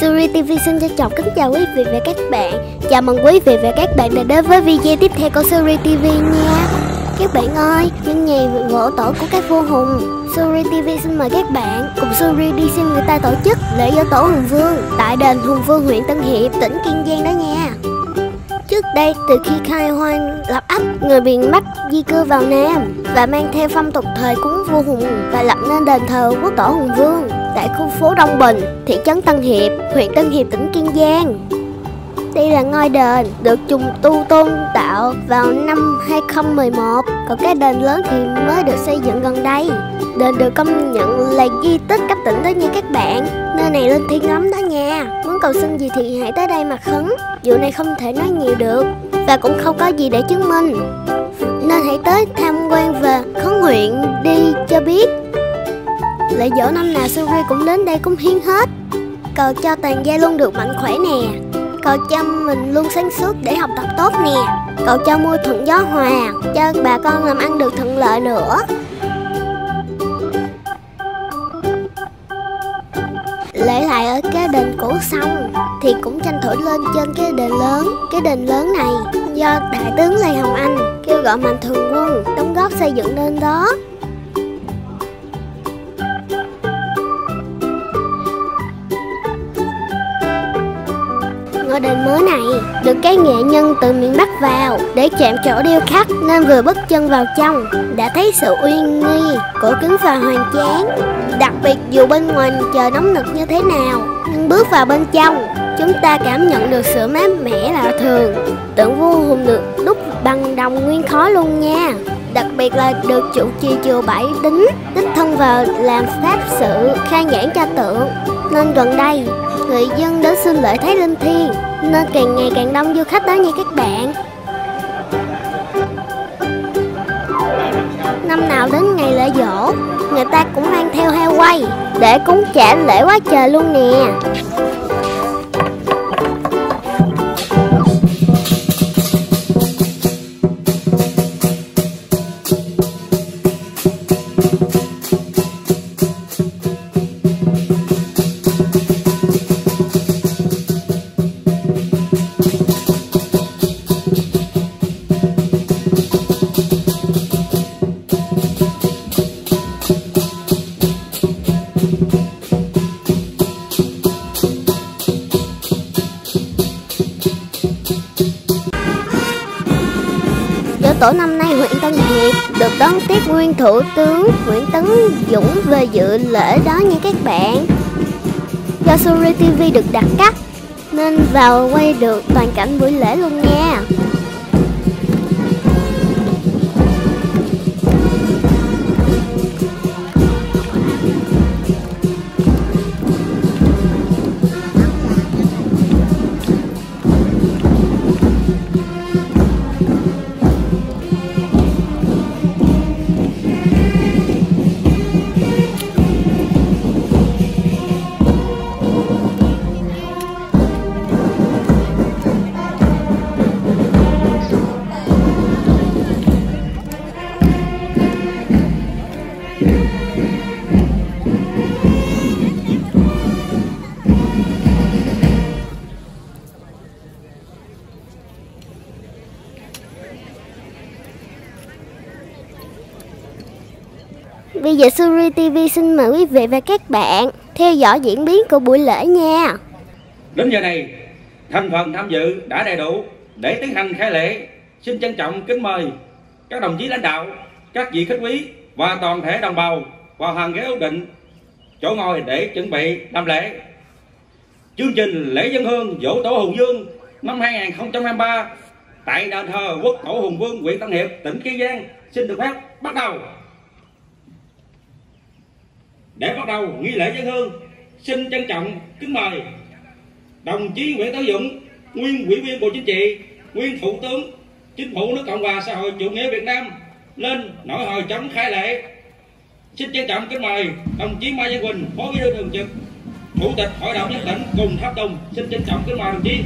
Suri TV xin trân trọng kính chào quý vị và các bạn. Chào mừng quý vị và các bạn đã đến với video tiếp theo của Suri TV nha. Các bạn ơi, nhân ngày vỗ tổ của các vua hùng, Suri TV xin mời các bạn cùng Suri đi xem người ta tổ chức lễ dỗ tổ Hùng Vương tại đền Hùng Vương, huyện Tân Hiệp, tỉnh Kiên Giang đó nha. Trước đây, từ khi khai hoang lập ấp, người miền Bắc di cư vào Nam và mang theo phong tục thời cúng vua Hùng và lập nên đền thờ quốc tổ Hùng Vương tại khu phố Đông Bình, thị trấn Tân Hiệp, huyện Tân Hiệp, tỉnh Kiên Giang. Đây là ngôi đền được trùng tu tôn tạo vào năm 2011, còn cái đền lớn thì mới được xây dựng gần đây. Đền được công nhận là di tích cấp tỉnh đó nha các bạn. Nơi này linh thiêng lắm đó nha. Muốn cầu xin gì thì hãy tới đây mà khấn. Vụ này không thể nói nhiều được và cũng không có gì để chứng minh, nên hãy tới tham quan và khấn nguyện đi cho biết. Lễ dỗ năm nào Suri cũng đến đây cúng hiến hết, cầu cho toàn gia luôn được mạnh khỏe nè, cầu cho mình luôn sáng suốt để học tập tốt nè, cầu cho mưa thuận gió hòa, cho bà con làm ăn được thuận lợi nữa. Lễ lại ở cái đền cũ xong thì cũng tranh thủ lên trên cái đền lớn. Cái đền lớn này do đại tướng Lê Hồng Anh kêu gọi mạnh thường quân đóng góp xây dựng nên đó. Ngôi đền mới này được các nghệ nhân từ miền Bắc vào để chạm trổ điêu khắc, nên vừa bước chân vào trong đã thấy sự uy nghi, cổ kính và hoành tráng. Đặc biệt dù bên ngoài trời nóng nực như thế nào, nhưng bước vào bên trong, chúng ta cảm nhận được sự mát mẻ lạ thường. Tượng vua Hùng được đúc bằng đồng nguyên khối luôn nha. Đặc biệt là được trụ trì chùa Bảy Đính đích thân vào làm pháp sự khai nhãn cho tượng, nên gần đây người dân đến xin lễ thấy linh thiêng, nên càng ngày càng đông du khách đó nha các bạn. Năm nào đến ngày lễ dỗ, người ta cũng mang theo heo quay để cúng trả lễ quá trời luôn nè. Tổ năm nay huyện Tân Hiệp được đón tiếp nguyên thủ tướng Nguyễn Tấn Dũng về dự lễ đó nha các bạn. Do Suri TV được đặt cắt nên vào quay được toàn cảnh buổi lễ luôn nha. Bây giờ Suri TV xin mời quý vị và các bạn theo dõi diễn biến của buổi lễ nha. Đến giờ này, thành phần tham dự đã đầy đủ để tiến hành khai lễ. Xin trân trọng kính mời các đồng chí lãnh đạo, các vị khách quý và toàn thể đồng bào vào hàng ghế ổn định chỗ ngồi để chuẩn bị làm lễ. Chương trình lễ dân hương dỗ tổ Hùng Vương năm 2023 tại đền thờ quốc tổ Hùng Vương, huyện Tân Hiệp, tỉnh Kiên Giang xin được phép bắt đầu. Để bắt đầu nghi lễ dân hương, xin trân trọng kính mời đồng chí Nguyễn Tấn Dũng, nguyên Ủy viên Bộ Chính trị, nguyên Thủ tướng Chính phủ nước Cộng hòa Xã hội Chủ nghĩa Việt Nam lên nổi hồi chống khai lễ. Xin trân trọng kính mời đồng chí Mai Văn Quỳnh, Phó Bí thư Thường trực, Chủ tịch Hội đồng nhân tỉnh cùng tháp tùng. Xin trân trọng kính mời đồng chí.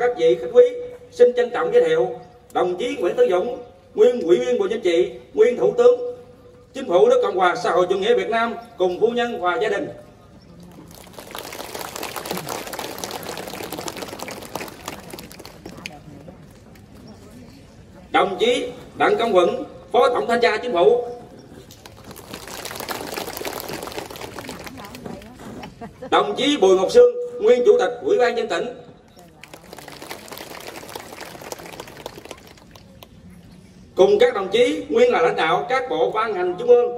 các vị khách quý, xin trân trọng giới thiệu đồng chí Nguyễn Tấn Dũng, nguyên Ủy viên Bộ Chính trị, nguyên Thủ tướng Chính phủ nước Cộng hòa xã hội chủ nghĩa Việt Nam cùng phu nhân và gia đình. Đồng chí Đặng Công Quận, Phó Tổng Thanh tra Chính phủ. Đồng chí Bùi Ngọc Sương, nguyên Chủ tịch Ủy ban nhân dân tỉnh. Cùng các đồng chí nguyên là lãnh đạo các bộ ban ngành trung ương.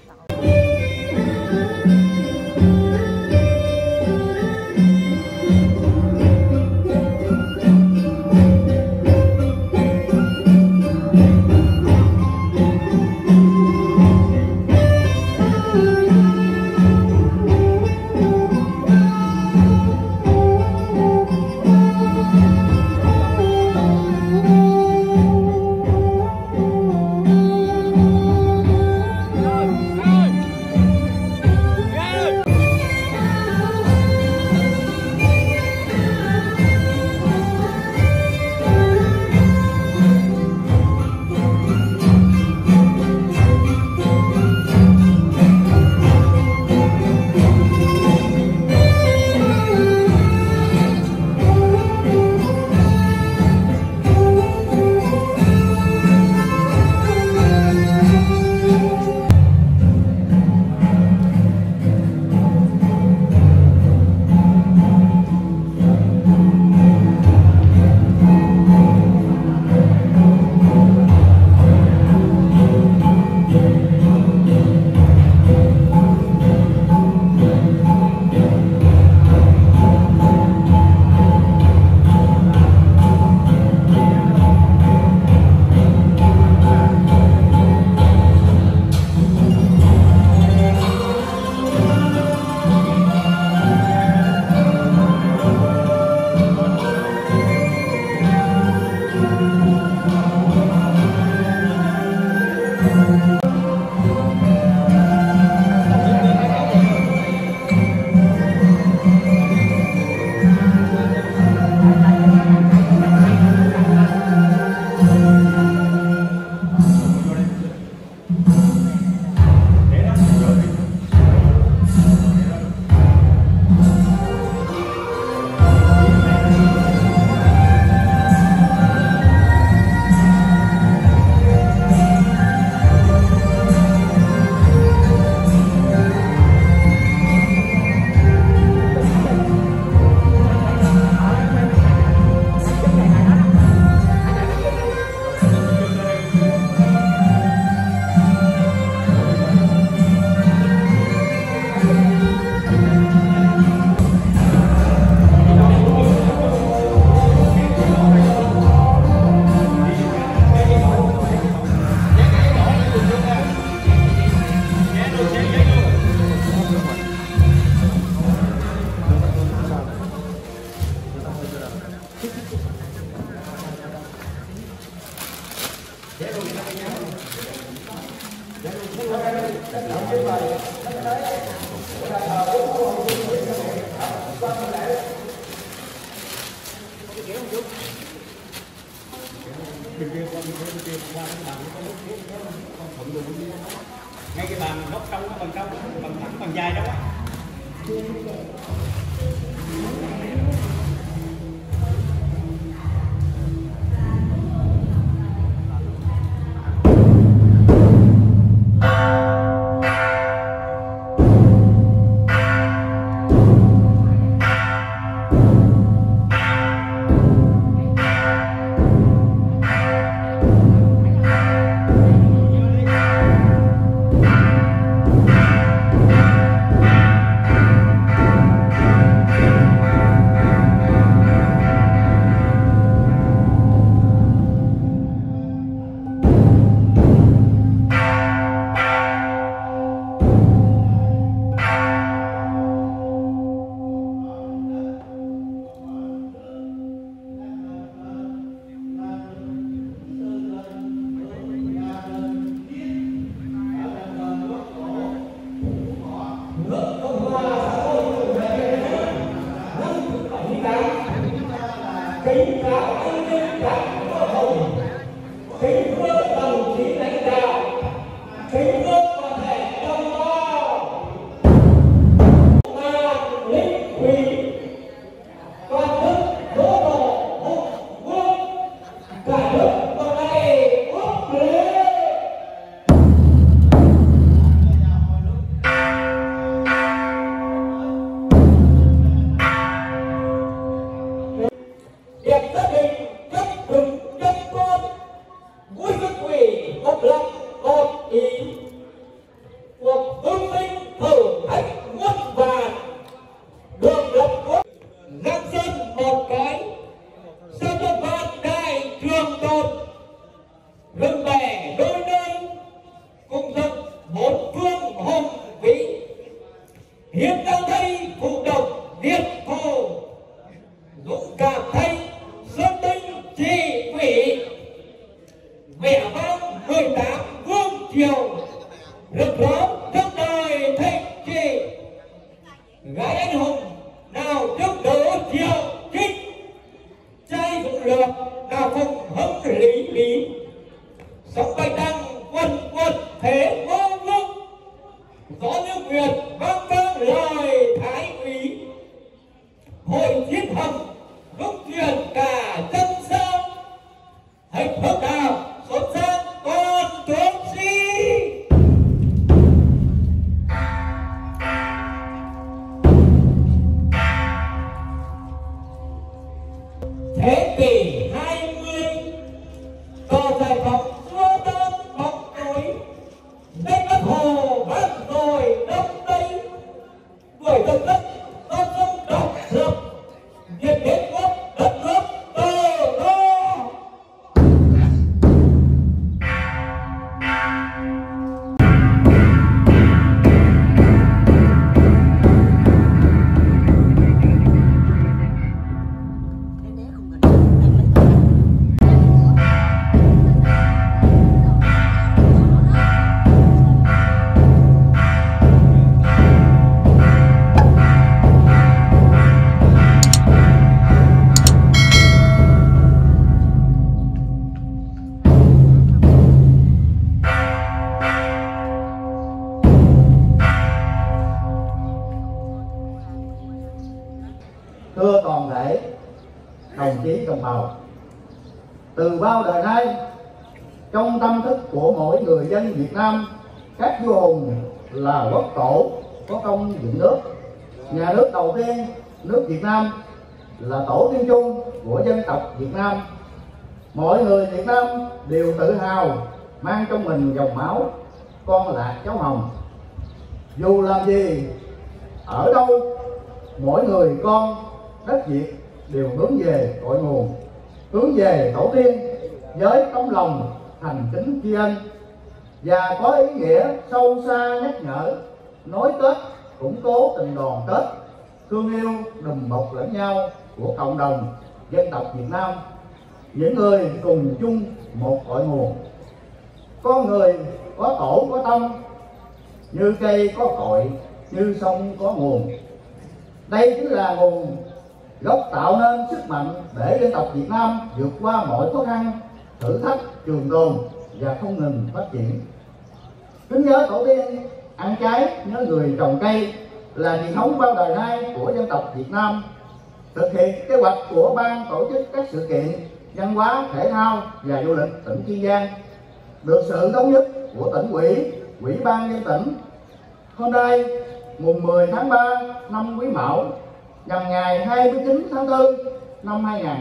Ngay cái bàn góc trong bằng thẳng bằng dài đó. Thưa toàn thể đồng chí đồng bào, từ bao đời nay, trong tâm thức của mỗi người dân Việt Nam, các vua hùng là quốc tổ có công dựng nước. Nhà nước đầu tiên nước Việt Nam là tổ tiên chung của dân tộc Việt Nam. Mọi người Việt Nam đều tự hào mang trong mình dòng máu con lạc cháu Hồng. Dù làm gì, ở đâu, mỗi người con đất Việt đều hướng về cội nguồn, hướng về tổ tiên với tấm lòng thành kính tri ân, và có ý nghĩa sâu xa nhắc nhở nối kết, củng cố tình đoàn kết, thương yêu đùm bọc lẫn nhau của cộng đồng dân tộc Việt Nam, những người cùng chung một cội nguồn. Con người có tổ có tâm, như cây có cội, như sông có nguồn. Đây chính là nguồn gốc tạo nên sức mạnh để dân tộc Việt Nam vượt qua mọi khó khăn, thử thách, trường tồn và không ngừng phát triển. Kính nhớ tổ tiên, ăn trái nhớ người trồng cây là truyền thống bao đời nay của dân tộc Việt Nam. Thực hiện kế hoạch của ban tổ chức các sự kiện văn hóa, thể thao và du lịch tỉnh Kiên Giang được sự thống nhất của tỉnh ủy, ủy ban nhân tỉnh. Hôm nay, mùng 10 tháng 3 năm Quý Mão, nhằm ngày 29 tháng 4 năm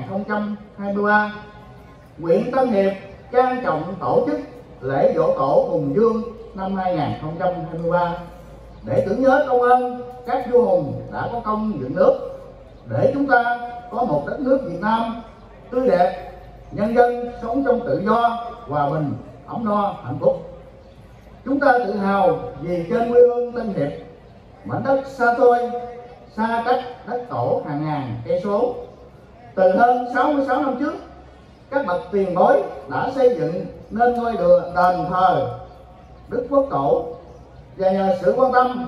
2023, huyện Tân Hiệp trang trọng tổ chức lễ giỗ tổ Hùng Dương năm 2023 để tưởng nhớ công ơn các vua hùng đã có công dựng nước, để chúng ta có một đất nước Việt Nam tươi đẹp, nhân dân sống trong tự do, hòa bình, ấm no, hạnh phúc. Chúng ta tự hào vì trên quê hương Tân Hiệp, mảnh đất xa xôi, xa cách đất tổ hàng ngàn cây số. Từ hơn 66 năm trước, các bậc tiền bối đã xây dựng nên ngôi đền thờ Đức Quốc Tổ, và nhờ sự quan tâm,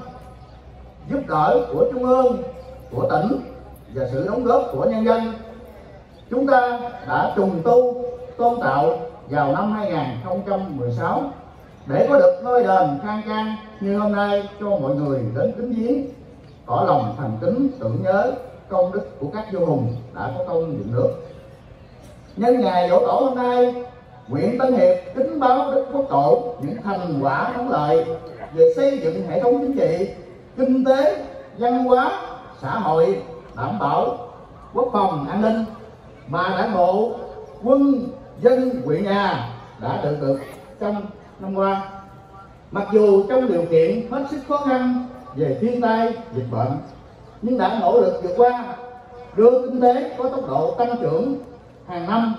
giúp đỡ của Trung ương, của tỉnh và sự đóng góp của nhân dân, chúng ta đã trùng tu tôn tạo vào năm 2016 để có được ngôi đền khang trang như hôm nay cho mọi người đến kính viếng, tỏ lòng thành kính tưởng nhớ công đức của các vua hùng đã có công dựng nước. Nhân ngày giỗ tổ hôm nay, huyện Tân Hiệp kính báo Đức Quốc Tổ những thành quả thắng lợi về xây dựng hệ thống chính trị, kinh tế, văn hóa, xã hội, đảm bảo quốc phòng an ninh mà đảng bộ, quân, dân huyện nhà đã tự được trong năm qua. Mặc dù trong điều kiện hết sức khó khăn về thiên tai, dịch bệnh, nhưng đã nỗ lực vượt qua, đưa kinh tế có tốc độ tăng trưởng hàng năm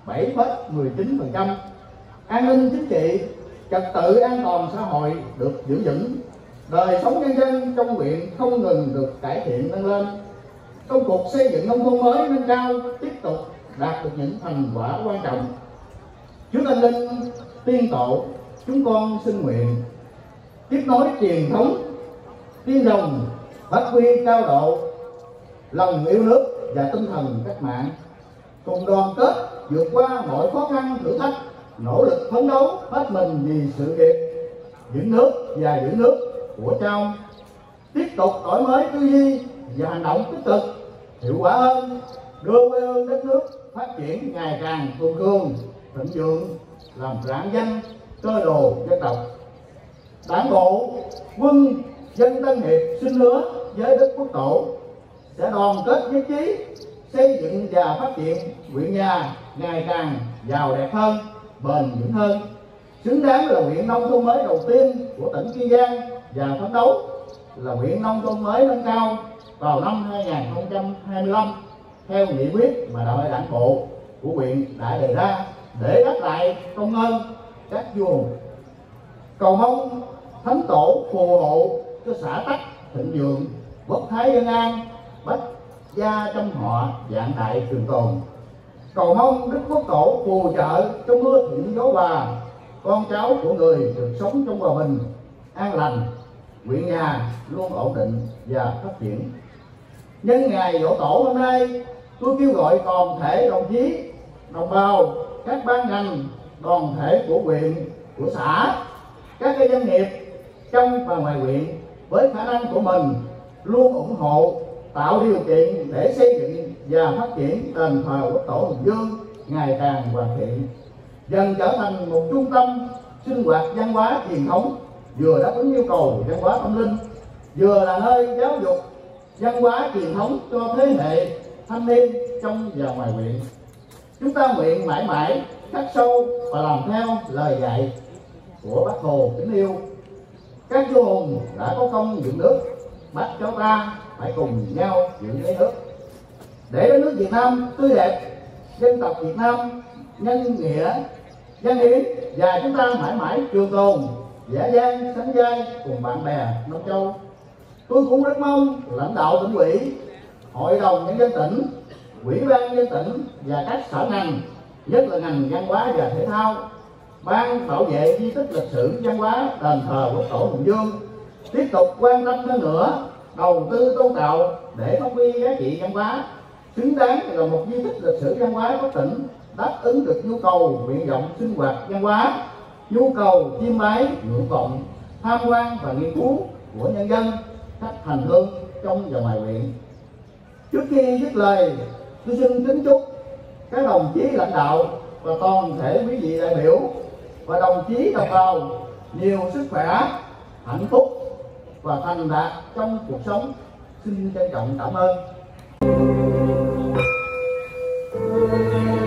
7,19%, an ninh chính trị, trật tự an toàn xã hội được giữ vững, đời sống nhân dân trong huyện không ngừng được cải thiện nâng lên. Công cuộc xây dựng nông thôn mới nâng cao tiếp tục đạt được những thành quả quan trọng. Chúa Thần Linh tiên tổ, chúng con xin nguyện tiếp nối truyền thống tiên đồng, phát huy cao độ lòng yêu nước và tinh thần cách mạng, cùng đoàn kết vượt qua mọi khó khăn thử thách, nỗ lực phấn đấu hết mình vì sự nghiệp giữ nước và giữ nước của Cha. Tiếp tục đổi mới tư duy và hành động tích cực, hiệu quả hơn, đưa quê hương đất nước phát triển ngày càng cường cường, thịnh vượng, làm rạng danh cơ đồ dân tộc. Đảng bộ, quân, dân Tân Hiệp xin hứa với Đức Quốc Tổ sẽ đoàn kết nhất trí, xây dựng và phát triển huyện nhà ngày càng giàu đẹp hơn, bền vững hơn, xứng đáng là huyện nông thôn mới đầu tiên của tỉnh Kiên Giang và phấn đấu là huyện nông thôn mới nâng cao vào năm 2025 theo nghị quyết mà đại hội đảng bộ của huyện đã đề ra để đáp lại công ơn các vua hùng. Cầu mong Thánh Tổ phù hộ cho xã Tắc thịnh vượng, quốc thái dân an, bách gia trong họ vạn đại trường tồn. Cầu mong Đức Quốc Tổ phù trợ cho mưa thuận gió hòa, con cháu của người được sống trong hòa bình, an lành, huyện nhà luôn ổn định và phát triển. Nhân ngày giỗ tổ hôm nay, tôi kêu gọi toàn thể đồng chí, đồng bào, các ban ngành, đoàn thể của huyện, của xã, các doanh nghiệp trong và ngoài huyện với khả năng của mình luôn ủng hộ, tạo điều kiện để xây dựng và phát triển đền thờ Quốc Tổ Hùng Vương ngày càng hoàn thiện, dần trở thành một trung tâm sinh hoạt văn hóa truyền thống, vừa đáp ứng yêu cầu văn hóa tâm linh, vừa là nơi giáo dục văn hóa truyền thống cho thế hệ thanh niên trong và ngoài huyện. Chúng ta nguyện mãi mãi khắc sâu và làm theo lời dạy của Bác Hồ kính yêu. Các vua hùng đã có công dựng nước, bắt cháu ta phải cùng nhau giữ lấy nước để đất nước Việt Nam tươi đẹp, dân tộc Việt Nam nhân nghĩa, dân hiến và chúng ta mãi mãi trường tồn, dễ dàng sánh vai cùng bạn bè Đông Châu. Tôi cũng rất mong lãnh đạo tỉnh ủy, hội đồng nhân dân tỉnh, ủy ban nhân dân tỉnh và các sở ngành, nhất là ngành văn hóa và thể thao, ban bảo vệ di tích lịch sử văn hóa đền thờ Quốc Tổ Hùng Vương tiếp tục quan tâm hơn nữa, đầu tư tôn tạo để phát huy giá trị văn hóa, xứng đáng là một di tích lịch sử văn hóa của tỉnh, đáp ứng được nhu cầu nguyện vọng sinh hoạt văn hóa, nhu cầu chiêm bái nguyện vọng tham quan và nghiên cứu của nhân dân khách hành hương trong và ngoài huyện. Trước khi dứt lời, tôi xin kính chúc các đồng chí lãnh đạo và toàn thể quý vị đại biểu và đồng chí đồng bào nhiều sức khỏe, hạnh phúc và thành đạt trong cuộc sống. Xin trân trọng cảm ơn.